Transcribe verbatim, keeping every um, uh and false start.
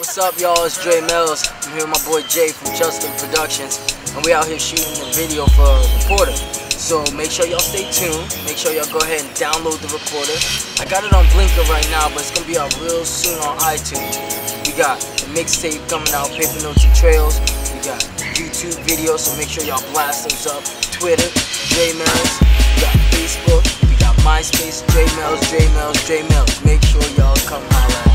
What's up, y'all? It's Dre Mills. I'm here with my boy Jay from Justin Productions, and we out here shooting a video for Reporter. So make sure y'all stay tuned. Make sure y'all go ahead and download the Reporter. I got it on Blinker right now, but it's gonna be out real soon on iTunes. We got the mixtape coming out, Paper Notes and Trails. We got YouTube videos, so make sure y'all blast those up. Twitter, Dre Mills. We got Facebook. We got MySpace, Dre Mills, Dre Mills, Dre Mills. Make sure y'all come holler at